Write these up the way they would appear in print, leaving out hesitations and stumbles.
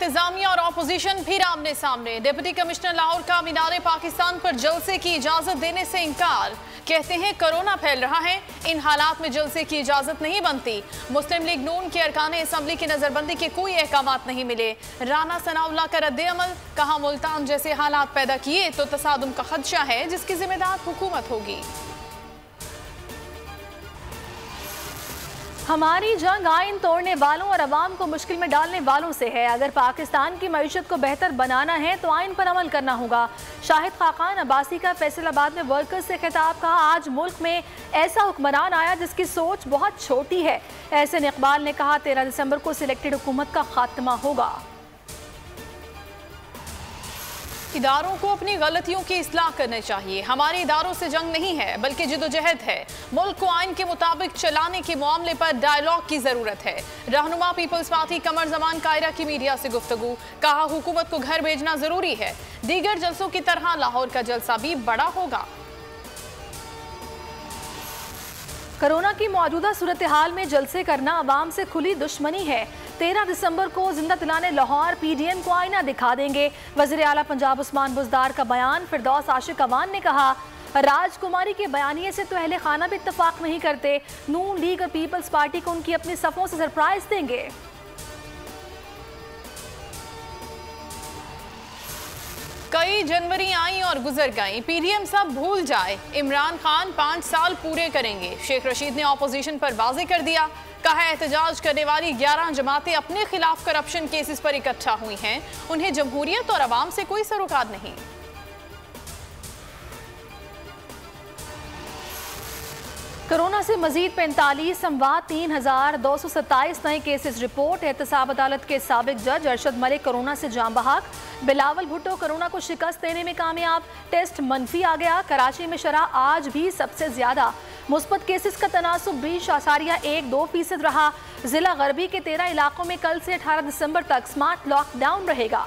इंतजामिया और ऑपोजिशन फिर आमने सामने। डिप्टी कमिश्नर लाहौर का मीनार पाकिस्तान पर जलसे की इजाजत देने से इनकार। कहते हैं कोरोना फैल रहा है, इन हालात में जलसे की इजाजत नहीं बनती। मुस्लिम लीग नून के अरकान असम्बली की नजरबंदी के कोई अहकामात नहीं मिले। राना सनाउल्लाह का रद्द-ए-अमल, कहा मुल्तान जैसे हालात पैदा किए तो तसादुम का खदशा है जिसकी जिम्मेदार हुकूमत होगी। हमारी जंग आइन तोड़ने वालों और अवाम को मुश्किल में डालने वालों से है। अगर पाकिस्तान की मईशत को बेहतर बनाना है तो आइन पर अमल करना होगा। शाहिद खाकान अब्बासी का फैसलाबाद में वर्कर्स से खिताब। कहा, आज मुल्क में ऐसा हुक्मरान आया जिसकी सोच बहुत छोटी है। एहसन इकबाल ने कहा, 13 दिसंबर को सिलेक्टेड हुकूमत का खात्मा होगा। इदारों को अपनी गलतियों की इस्लाह करनी चाहिए। हमारे इदारों से जंग नहीं है बल्कि जिदोजहद है। मुल्क को आइन के मुताबिक चलाने के मामले पर डायलॉग की जरूरत है। रहनुमा पीपल्स पार्टी कमर जमान कायरा की मीडिया से गुफ्तगू। कहा, हुकूमत को घर भेजना जरूरी है। दीगर जलसों की तरह लाहौर का जलसा भी बड़ा होगा। कोरोना की मौजूदा सूरत हाल में जलसे करना अवाम से खुली दुश्मनी है। 13 दिसंबर को जिंदा दिलाने लाहौर PDM को आईना दिखा देंगे। वज़ीर आला पंजाब उस्मान बुज़दार का बयान। फिरदौस आशिक अवान ने कहा, राजकुमारी के बयानिए से तो अहले खाना भी इत्तफाक नहीं करते। नून लीग और पीपल्स पार्टी को उनकी अपनी सफ़ों से सरप्राइज देंगे। कई जनवरी आई और गुजर गई, PDM सब भूल जाए। इमरान खान 5 साल पूरे करेंगे। शेख रशीद ने ऑपोजिशन पर वाज़े कर दिया। कहा, एहतजाज करने वाली 11 जमातें अपने खिलाफ करप्शन केसेस पर इकट्ठा हुई हैं। उन्हें जमहूरियत और अवाम से कोई सरोकार नहीं। कोरोना से मजीद 45 अमवात, 3227 नए केसेस रिपोर्ट। एहतसाब अदालत के साबिक जज अरशद मलिक कोरोना से जान बहक। बिलावल भुट्टो कोरोना को शिकस्त देने में कामयाब। टेस्ट मनफी आ गया। कराची में शरह आज भी सबसे ज्यादा। मुस्बत केसेस का तनासुब 20.12% रहा। जिला गरबी के 13 इलाकों में कल से 18 दिसंबर तक स्मार्ट लॉकडाउन रहेगा।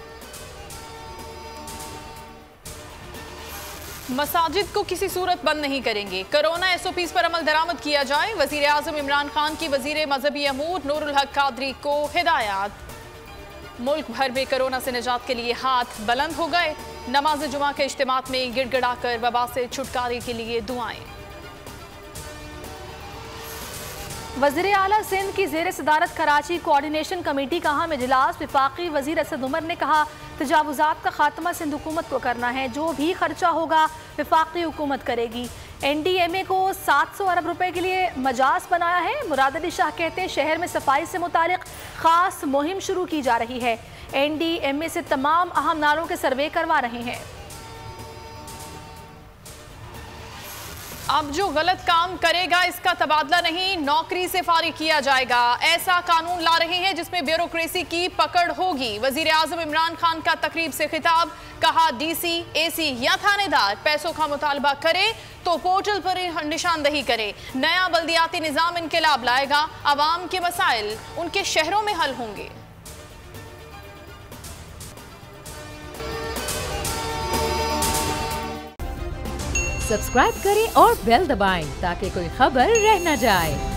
मसाजिद को किसी सूरत बंद नहीं करेंगे। कोरोना SOPs पर अमल दरामद किया जाए। वजीर आजम इमरान खान की वजीर मजहबी अमूर नूरुल हक कादरी को हिदायत। मुल्क भर में कोरोना से निजात के लिए हाथ बुलंद हो गए। नमाज जुमा के इज्तिमात में गिड़गिड़ाकर वबा से छुटकारे के लिए दुआएं। वज़ीर आला सिंध की ज़ेर सदारत कराची कोऑर्डिनेशन कमेटी का अहम इजलास। वफाकी वज़ीर असद उमर ने कहा, तजावुज़ात का खात्मा सिंध हुकूमत को करना है। जो भी खर्चा होगा वफाकी हुकूमत करेगी। NDMA को 700 अरब रुपए के लिए मजाज बनाया है। मुराद अली शाह कहते हैं, शहर में सफाई से मुतालिक खास मुहिम शुरू की जा रही है। NDMA से तमाम अहम नालों के सर्वे करवा रहे हैं। अब जो गलत काम करेगा इसका तबादला नहीं, नौकरी से फारिग किया जाएगा। ऐसा कानून ला रहे हैं जिसमें ब्यूरोक्रेसी की पकड़ होगी। वजीर आजम इमरान खान का तकरीब से खिताब। कहा, DC, AC या थानेदार पैसों का मुतालबा करे तो पोर्टल पर निशानदही करे। नया बल्दियाती निज़ाम इनकलाब लाएगा। अवाम के मसाइल उनके शहरों में हल होंगे। सब्सक्राइब करें और बेल दबाएं ताकि कोई खबर रह न जाए।